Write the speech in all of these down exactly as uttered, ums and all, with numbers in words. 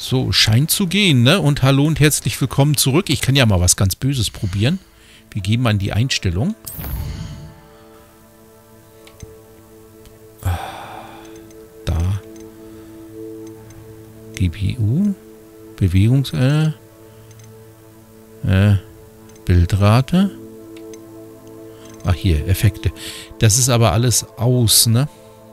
So, scheint zu gehen, ne? Und hallo und herzlich willkommen zurück. Ich kann ja mal was ganz Böses probieren. Wir gehen mal in die Einstellung. Da. G P U. Bewegungs... Äh, äh, Bildrate. Ach hier, Effekte. Das ist aber alles aus, ne?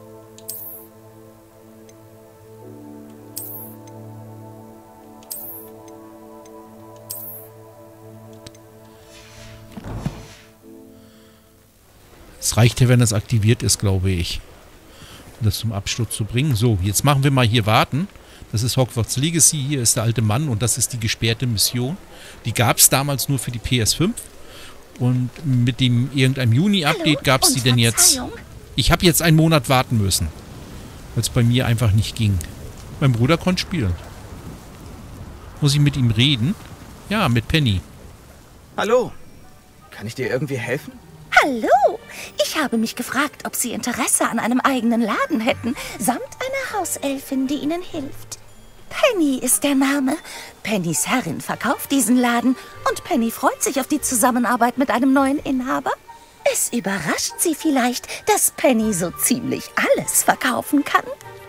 Es reicht ja, wenn das aktiviert ist, glaube ich. Um das zum Absturz zu bringen. So, jetzt machen wir mal hier warten. Das ist Hogwarts Legacy. Hier ist der alte Mann und das ist die gesperrte Mission. Die gab es damals nur für die P S fünf. Und mit dem irgendeinem Juni-Update gab es die denn jetzt. Ich habe jetzt einen Monat warten müssen. Weil es bei mir einfach nicht ging. Mein Bruder konnte spielen. Muss ich mit ihm reden? Ja, mit Penny. Hallo. Kann ich dir irgendwie helfen? Hallo! Ich habe mich gefragt, ob Sie Interesse an einem eigenen Laden hätten, samt einer Hauselfin, die Ihnen hilft. Penny ist der Name. Pennys Herrin verkauft diesen Laden und Penny freut sich auf die Zusammenarbeit mit einem neuen Inhaber. Es überrascht Sie vielleicht, dass Penny so ziemlich alles verkaufen kann.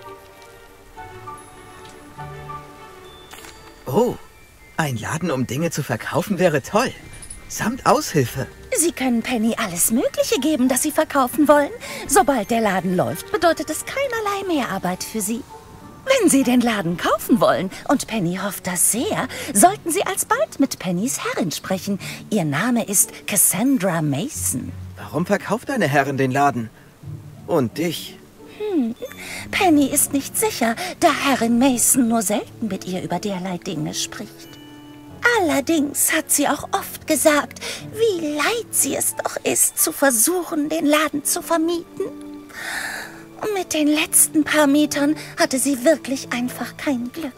Oh, ein Laden, um Dinge zu verkaufen, wäre toll. Samt Aushilfe. Sie können Penny alles Mögliche geben, das Sie verkaufen wollen. Sobald der Laden läuft, bedeutet es keinerlei Mehrarbeit für Sie. Wenn Sie den Laden kaufen wollen, und Penny hofft das sehr, sollten Sie alsbald mit Pennys Herrin sprechen. Ihr Name ist Cassandra Mason. Warum verkauft deine Herrin den Laden? Und dich? Hm. Penny ist nicht sicher, da Herrin Mason nur selten mit ihr über derlei Dinge spricht. Allerdings hat sie auch oft gesagt, wie leid sie es doch ist, zu versuchen, den Laden zu vermieten. Und mit den letzten paar Mietern hatte sie wirklich einfach kein Glück.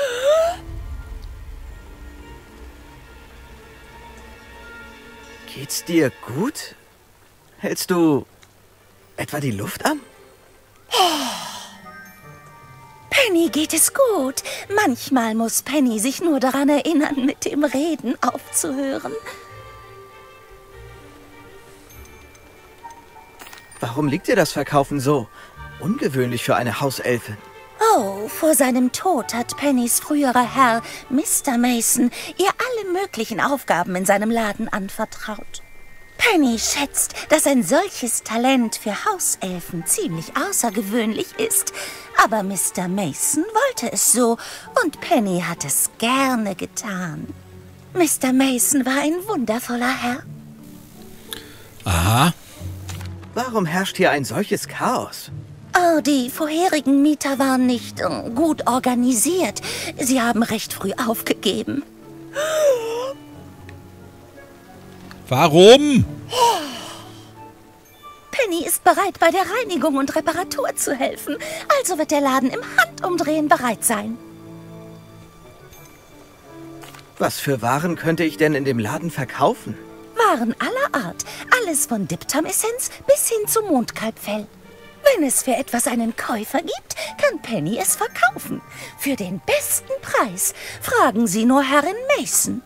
Geht's dir gut? Hältst du etwa die Luft an? Penny geht es gut. Manchmal muss Penny sich nur daran erinnern, mit dem Reden aufzuhören. Warum liegt dir das Verkaufen so? Ungewöhnlich für eine Hauselfe. Oh, vor seinem Tod hat Pennys früherer Herr, Mister Mason, ihr alle möglichen Aufgaben in seinem Laden anvertraut. Penny schätzt, dass ein solches Talent für Hauselfen ziemlich außergewöhnlich ist. Aber Mister Mason wollte es so und Penny hat es gerne getan. Mister Mason war ein wundervoller Herr. Aha. Warum herrscht hier ein solches Chaos? Oh, die vorherigen Mieter waren nicht äh, gut organisiert. Sie haben recht früh aufgegeben. Warum? Penny ist bereit, bei der Reinigung und Reparatur zu helfen. Also wird der Laden im Handumdrehen bereit sein. Was für Waren könnte ich denn in dem Laden verkaufen? Waren aller Art. Alles von Diptom-Essenz bis hin zu Mondkalbfell. Wenn es für etwas einen Käufer gibt, kann Penny es verkaufen. Für den besten Preis. Fragen Sie nur Herrin Mason.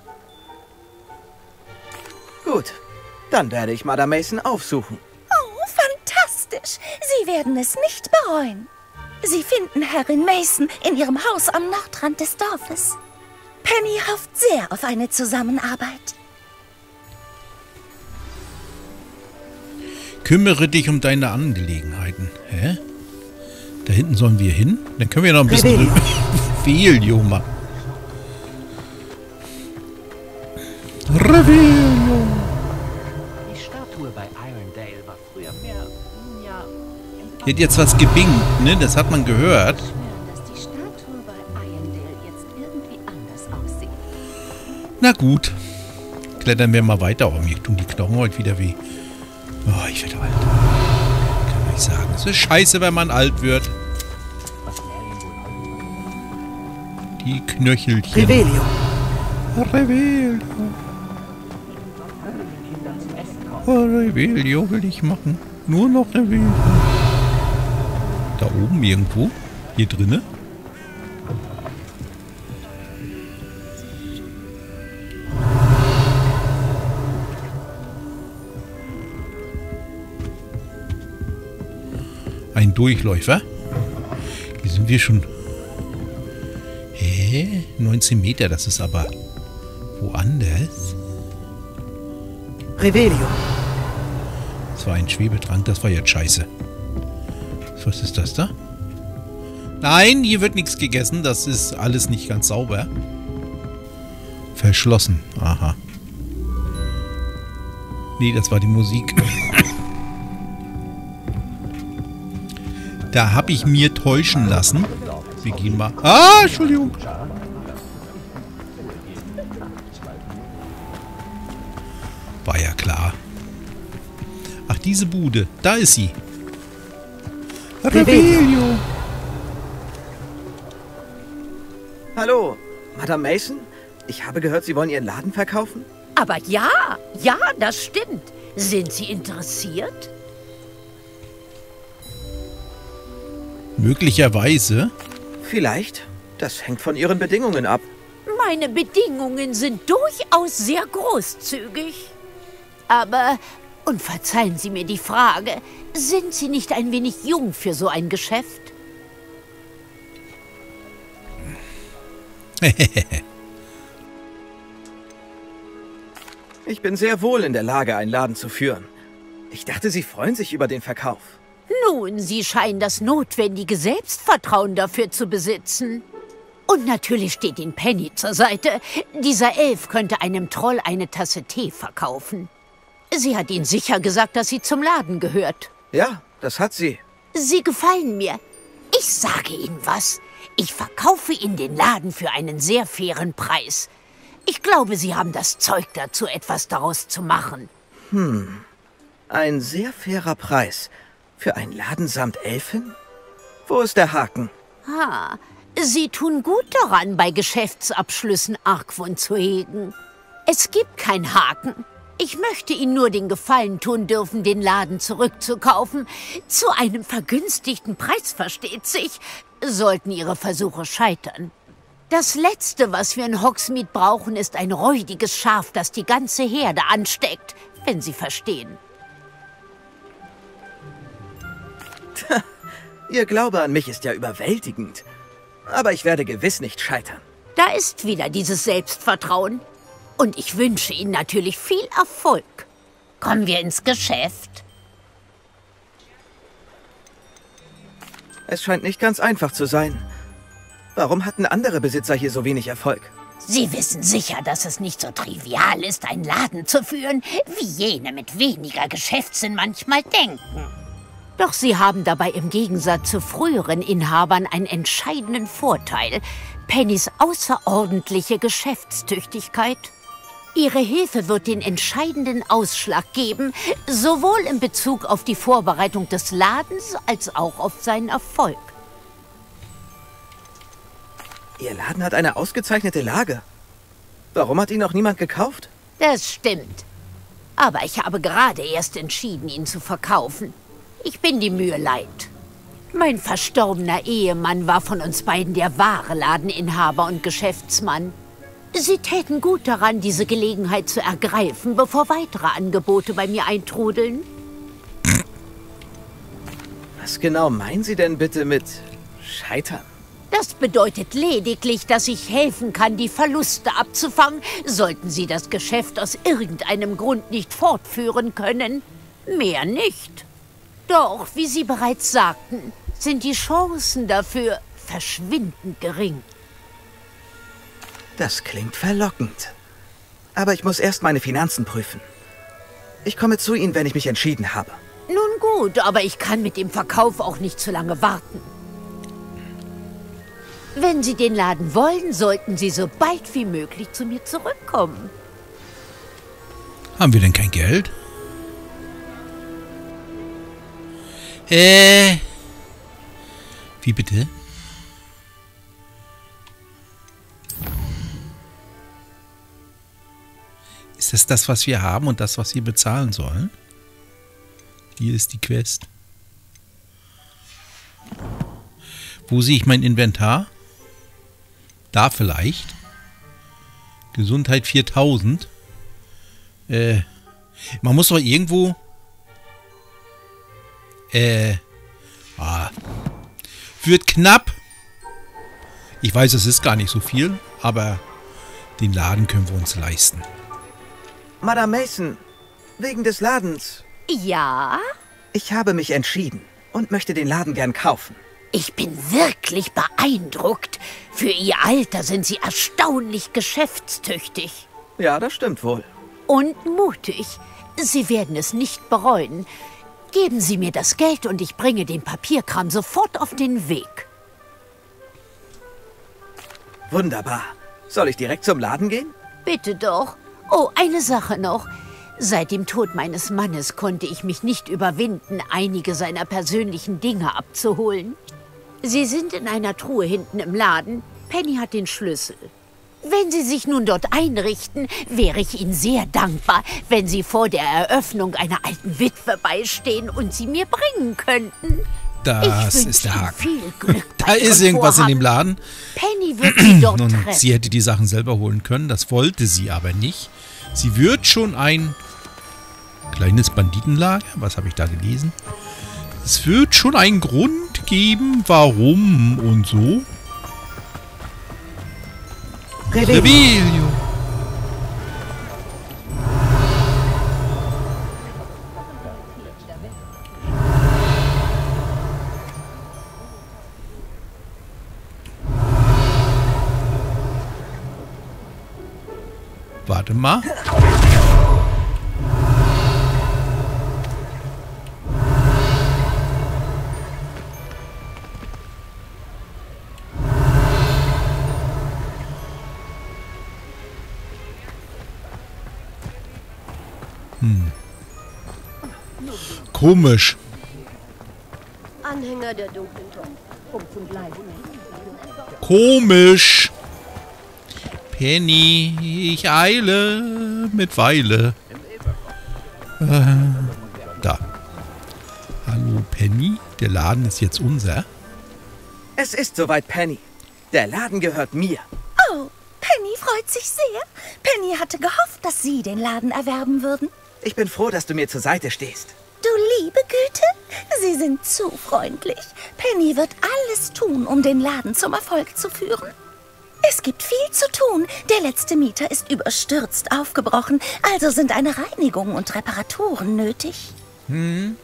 Gut, dann werde ich Madame Mason aufsuchen. Oh, fantastisch. Sie werden es nicht bereuen. Sie finden Herrin Mason in ihrem Haus am Nordrand des Dorfes. Penny hofft sehr auf eine Zusammenarbeit. Kümmere dich um deine Angelegenheiten. Hä? Da hinten sollen wir hin? Dann können wir noch ein bisschen Revelio machen. Revelio. Die Statue bei Irondale war früher mehr, ja... Hier hat jetzt was gebingt, ne? Das hat man gehört. Dass die Statue bei Irondale jetzt irgendwie anders aussieht. Na gut. Klettern wir mal weiter. Oh, mir tun die Knochen heute wieder weh. Oh, ich werde alt. Kann man nicht sagen. Es ist scheiße, wenn man alt wird. Die Knöchelchen. Revelio. Revelio. Oh, Revelio will ich machen. Nur noch Revelio. Da oben irgendwo. Hier drinne. ein Durchläufer. Hier sind wir schon... Hä? neunzehn Meter, das ist aber woanders. Revelio. Das war ein Schwebetrank, das war jetzt scheiße. Was ist das da? Nein, hier wird nichts gegessen. Das ist alles nicht ganz sauber. Verschlossen. Aha. Nee, das war die Musik. Da habe ich mir täuschen lassen. Wir gehen mal... Ah, Entschuldigung. War ja klar. Ach, diese Bude. Da ist sie. Revelio. Hallo, Madame Mason? Ich habe gehört, Sie wollen Ihren Laden verkaufen? Aber ja, ja, das stimmt. Sind Sie interessiert? Möglicherweise. Vielleicht. Das hängt von Ihren Bedingungen ab. Meine Bedingungen sind durchaus sehr großzügig. Aber, und verzeihen Sie mir die Frage, sind Sie nicht ein wenig jung für so ein Geschäft? Ich bin sehr wohl in der Lage, einen Laden zu führen. Ich dachte, Sie freuen sich über den Verkauf. Nun, Sie scheinen das notwendige Selbstvertrauen dafür zu besitzen. Und natürlich steht Ihnen Penny zur Seite. Dieser Elf könnte einem Troll eine Tasse Tee verkaufen. Sie hat Ihnen sicher gesagt, dass sie zum Laden gehört. Ja, das hat sie. Sie gefallen mir. Ich sage Ihnen was. Ich verkaufe Ihnen den Laden für einen sehr fairen Preis. Ich glaube, Sie haben das Zeug dazu, etwas daraus zu machen. Hm, ein sehr fairer Preis. Für einen Laden samt Elfen? Wo ist der Haken? Ha, Sie tun gut daran, bei Geschäftsabschlüssen Argwohn zu hegen. Es gibt keinen Haken. Ich möchte Ihnen nur den Gefallen tun dürfen, den Laden zurückzukaufen. Zu einem vergünstigten Preis, versteht sich, sollten Ihre Versuche scheitern. Das Letzte, was wir in Hogsmeade brauchen, ist ein räudiges Schaf, das die ganze Herde ansteckt, wenn Sie verstehen. Ihr Glaube an mich ist ja überwältigend. Aber ich werde gewiss nicht scheitern. Da ist wieder dieses Selbstvertrauen. Und ich wünsche Ihnen natürlich viel Erfolg. Kommen wir ins Geschäft. Es scheint nicht ganz einfach zu sein. Warum hatten andere Besitzer hier so wenig Erfolg? Sie wissen sicher, dass es nicht so trivial ist, einen Laden zu führen, wie jene mit weniger Geschäftssinn manchmal denken. Doch Sie haben dabei im Gegensatz zu früheren Inhabern einen entscheidenden Vorteil: Pennys außerordentliche Geschäftstüchtigkeit. Ihre Hilfe wird den entscheidenden Ausschlag geben, sowohl in Bezug auf die Vorbereitung des Ladens als auch auf seinen Erfolg. Ihr Laden hat eine ausgezeichnete Lage. Warum hat ihn noch niemand gekauft? Das stimmt. Aber ich habe gerade erst entschieden, ihn zu verkaufen. Ich bin die Mühe leid. Mein verstorbener Ehemann war von uns beiden der wahre Ladeninhaber und Geschäftsmann. Sie täten gut daran, diese Gelegenheit zu ergreifen, bevor weitere Angebote bei mir eintrudeln. Was genau meinen Sie denn bitte mit scheitern? Das bedeutet lediglich, dass ich helfen kann, die Verluste abzufangen, sollten Sie das Geschäft aus irgendeinem Grund nicht fortführen können. Mehr nicht. Doch, wie Sie bereits sagten, sind die Chancen dafür verschwindend gering. Das klingt verlockend. Aber ich muss erst meine Finanzen prüfen. Ich komme zu Ihnen, wenn ich mich entschieden habe. Nun gut, aber ich kann mit dem Verkauf auch nicht zu lange warten. Wenn Sie den Laden wollen, sollten Sie so bald wie möglich zu mir zurückkommen. Haben wir denn kein Geld? Äh. Wie bitte? Ist das das, was wir haben und das, was wir bezahlen sollen? Hier ist die Quest. Wo sehe ich mein Inventar? Da vielleicht. Gesundheit viertausend. Äh, man muss doch irgendwo... Äh, Ah. Wird knapp. Ich weiß, es ist gar nicht so viel, aber den Laden können wir uns leisten. Madame Mason, wegen des Ladens. Ja? Ich habe mich entschieden und möchte den Laden gern kaufen. Ich bin wirklich beeindruckt. Für Ihr Alter sind Sie erstaunlich geschäftstüchtig. Ja, das stimmt wohl. Und mutig. Sie werden es nicht bereuen. Geben Sie mir das Geld und ich bringe den Papierkram sofort auf den Weg. Wunderbar. Soll ich direkt zum Laden gehen? Bitte doch. Oh, eine Sache noch. Seit dem Tod meines Mannes konnte ich mich nicht überwinden, einige seiner persönlichen Dinge abzuholen. Sie sind in einer Truhe hinten im Laden. Penny hat den Schlüssel. Wenn Sie sich nun dort einrichten, wäre ich Ihnen sehr dankbar, wenn Sie vor der Eröffnung einer alten Witwe beistehen und sie mir bringen könnten. Das Ich ist der wünsche Ihnen Haken. viel Glück Da bei ist Ihrem irgendwas in dem Vorhaben. Laden. Penny wird Sie dort Und treffen. sie hätte die Sachen selber holen können. Das wollte sie aber nicht. Sie wird schon ein kleines Banditenlager. Was habe ich da gelesen? Es wird schon einen Grund geben, warum und so. Revelio. Revelio. Warte mal. Hm. Komisch. Anhänger der dunklen Tonne. Um zum Gleisen. Komisch. Penny, ich eile mit Weile. Äh, da. Hallo Penny, der Laden ist jetzt unser. Es ist soweit, Penny. Der Laden gehört mir. Oh, Penny freut sich sehr. Penny hatte gehofft, dass Sie den Laden erwerben würden. Ich bin froh, dass du mir zur Seite stehst. Du liebe Güte, Sie sind zu freundlich. Penny wird alles tun, um den Laden zum Erfolg zu führen. Es gibt viel zu tun. Der letzte Mieter ist überstürzt aufgebrochen, also sind eine Reinigung und Reparaturen nötig. Hm.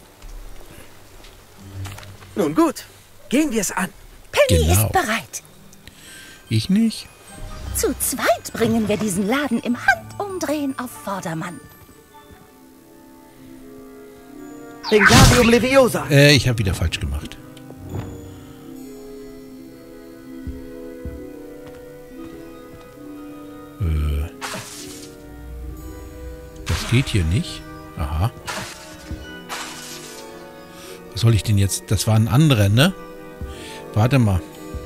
Nun gut, gehen wir es an. Penny Genau. ist bereit. Ich nicht? Zu zweit bringen wir diesen Laden im Handumdrehen auf Vordermann. Wingardium Leviosa. Äh, ich habe wieder falsch gemacht. Äh, das geht hier nicht. Aha. Was soll ich denn jetzt? Das war ein anderer, ne? Warte mal.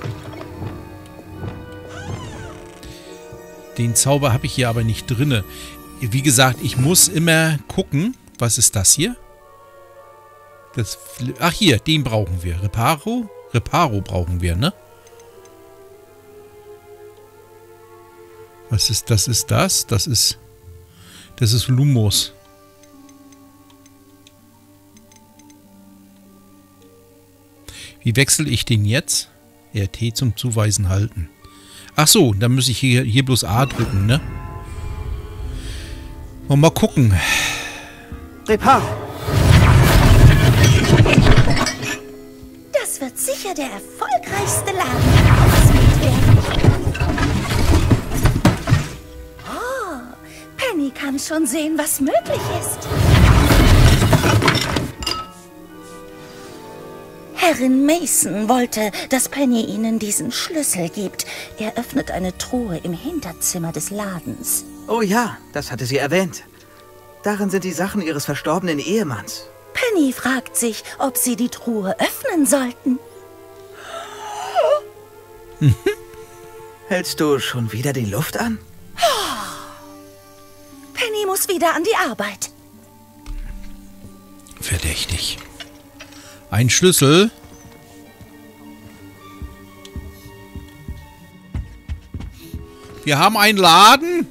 Den Zauber habe ich hier aber nicht drinne. Wie gesagt, ich muss immer gucken. Was ist das hier? Das, ach hier, den brauchen wir. Reparo? Reparo brauchen wir, ne? Was ist das? Ist das? Das ist... Das ist Lumos. Wie wechsle ich den jetzt? R T zum Zuweisen halten. Ach so, dann muss ich hier, hier bloß A drücken, ne? Und mal gucken. Reparo. Das wird sicher der erfolgreichste Laden ausgeht werden. Oh, Penny kann schon sehen, was möglich ist. Herrin Mason wollte, dass Penny ihnen diesen Schlüssel gibt. Er öffnet eine Truhe im Hinterzimmer des Ladens. Oh ja, das hatte sie erwähnt. Darin sind die Sachen ihres verstorbenen Ehemanns. Penny fragt sich, ob sie die Truhe öffnen sollten. Hältst du schon wieder die Luft an? Penny muss wieder an die Arbeit. Verdächtig. Ein Schlüssel. Wir haben einen Laden.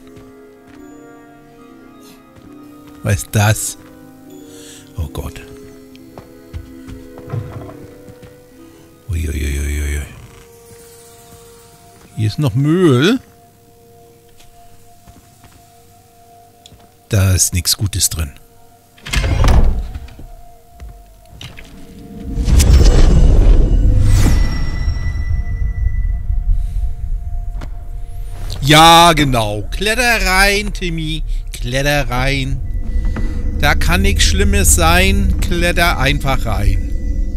Was ist das? Oh Gott. Hier ist noch Müll. Da ist nichts Gutes drin. Ja, genau. Kletter rein, Timmy. Kletter rein. Da kann nichts Schlimmes sein. Kletter einfach rein.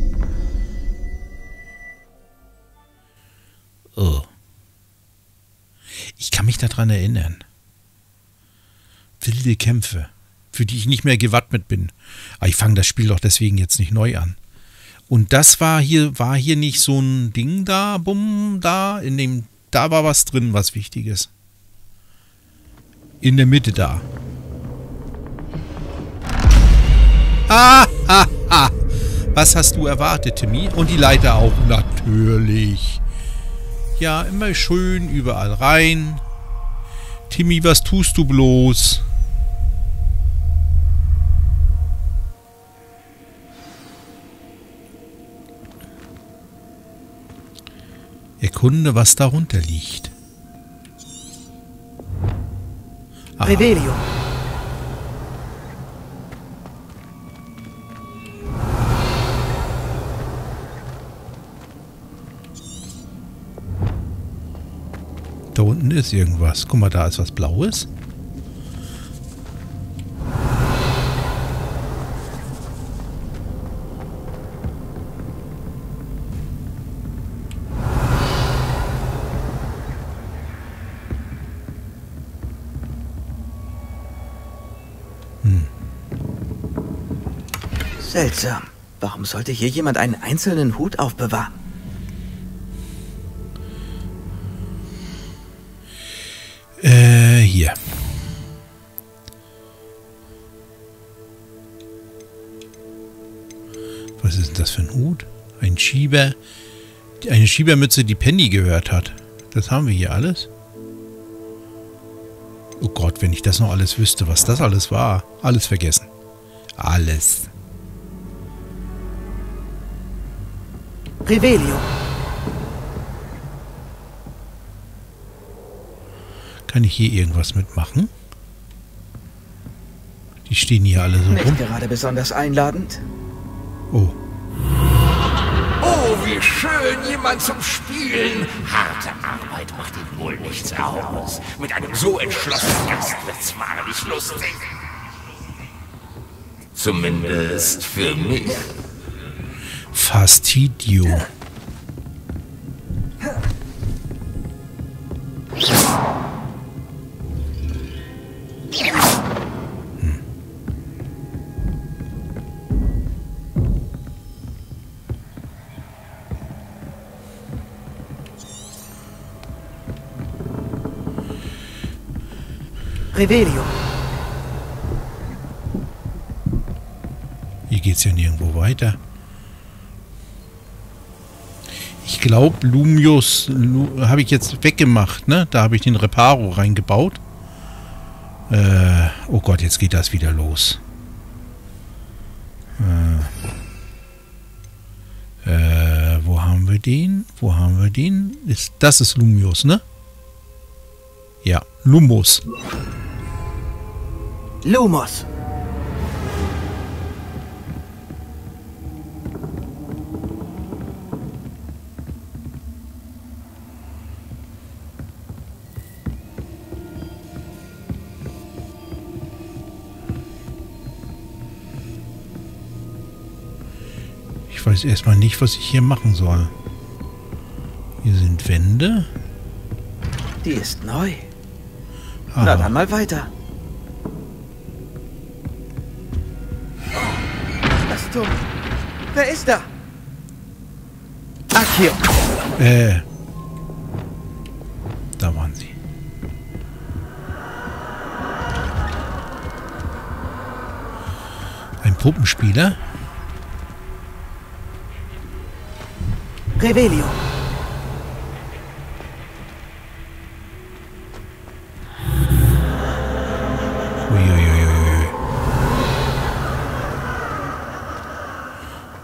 Oh. Ich kann mich daran erinnern. Wilde Kämpfe, für die ich nicht mehr gewappnet bin. Aber ich fange das Spiel doch deswegen jetzt nicht neu an. Und das war hier, war hier nicht so ein Ding da, bumm, da, in dem, da war was drin, was Wichtiges. In der Mitte da. Ah, ah, ah. Was hast du erwartet, Timmy? Und die Leiter auch, natürlich. Ja, immer schön überall rein. Timmy, was tust du bloß? Erkunde, was darunter liegt. Aha. Revelio. Da unten ist irgendwas. Guck mal, da ist was Blaues. Hm. Seltsam. Warum sollte hier jemand einen einzelnen Hut aufbewahren? Äh, hier. Was ist denn das für ein Hut? Ein Schieber. Eine Schiebermütze, die Penny gehört hat. Das haben wir hier alles. Oh Gott, wenn ich das noch alles wüsste, was das alles war. Alles vergessen. Alles. Revelio. Kann ich hier irgendwas mitmachen? Die stehen hier alle so Nicht rum. gerade besonders einladend. Oh. Oh, wie schön, jemand zum Spielen. Harte Arbeit macht ihm wohl nichts aus. Mit einem so entschlossenen Gast wird's wahrlich lustig. Zumindest für mich. Fastidio. Revelio. Hier geht's ja nirgendwo weiter. Ich glaube, Lumios Lu, habe ich jetzt weggemacht, ne? Da habe ich den Reparo reingebaut. Äh, oh Gott, jetzt geht das wieder los. Äh, äh, wo haben wir den? Wo haben wir den? Ist, das ist Lumios, ne? Ja, Lumos. Lumos. Ich weiß erstmal nicht, was ich hier machen soll. Hier sind Wände. Die ist neu. Aha. Na dann mal weiter. Was dumm. Wer ist da? Accio. Äh. Da waren sie. Ein Puppenspieler. Revelio. Uiuiuiui.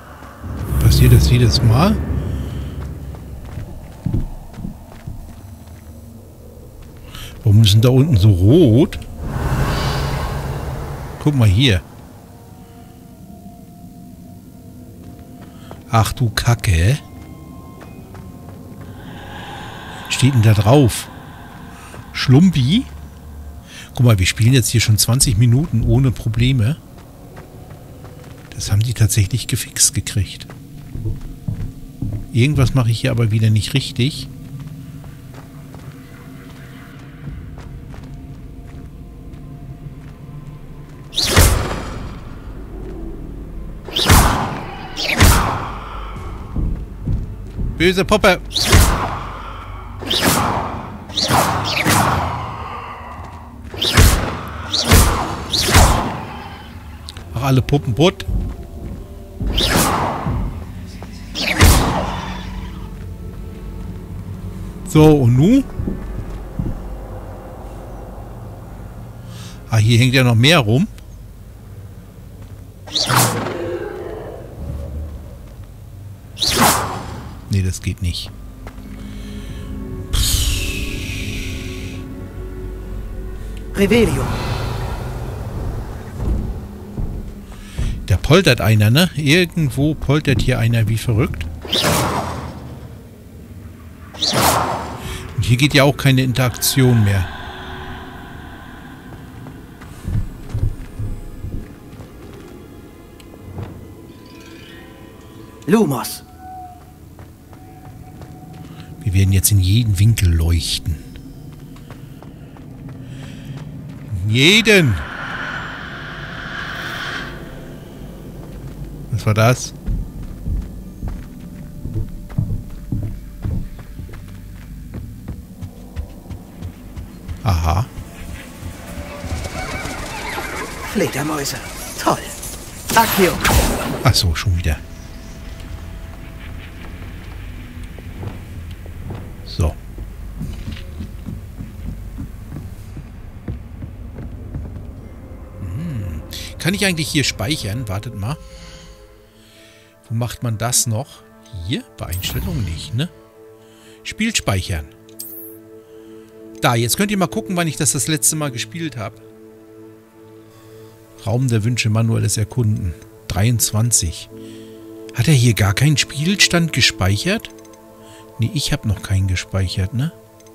Passiert das jedes Mal? Warum ist denn da unten so rot? Guck mal hier. Ach du Kacke. Steht denn da drauf? Schlumpi? Guck mal, wir spielen jetzt hier schon zwanzig Minuten ohne Probleme. Das haben die tatsächlich gefixt gekriegt. Irgendwas mache ich hier aber wieder nicht richtig. Böse Puppe. Ach, alle Puppen putt. So, und nun? Ah, hier hängt ja noch mehr rum. Nee, das geht nicht. Revelio. Da poltert einer, ne? Irgendwo poltert hier einer wie verrückt. Und hier geht ja auch keine Interaktion mehr. Lumos. Wir werden jetzt in jeden Winkel leuchten. In jeden! Was war das? Aha. Fledermäuse. Toll. Accio. Ach so, schon wieder. So. Hm. Kann ich eigentlich hier speichern? Wartet mal. Wo macht man das noch? Hier? Bei Einstellungen nicht, ne? Spiel speichern. Da, jetzt könnt ihr mal gucken, wann ich das das letzte Mal gespielt habe. Raum der Wünsche, manuelles Erkunden. dreiundzwanzig. Hat er hier gar keinen Spielstand gespeichert? Nee, ich habe noch keinen gespeichert, ne?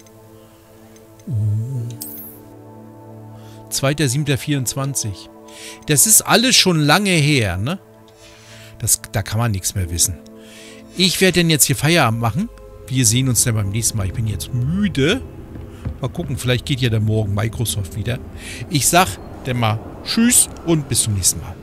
Oh. zweiter siebter vierundzwanzig. Das ist alles schon lange her, ne? Das, da kann man nichts mehr wissen. Ich werde denn jetzt hier Feierabend machen. Wir sehen uns dann beim nächsten Mal. Ich bin jetzt müde. Mal gucken, vielleicht geht ja dann morgen Microsoft wieder. Ich sag dann mal Tschüss und bis zum nächsten Mal.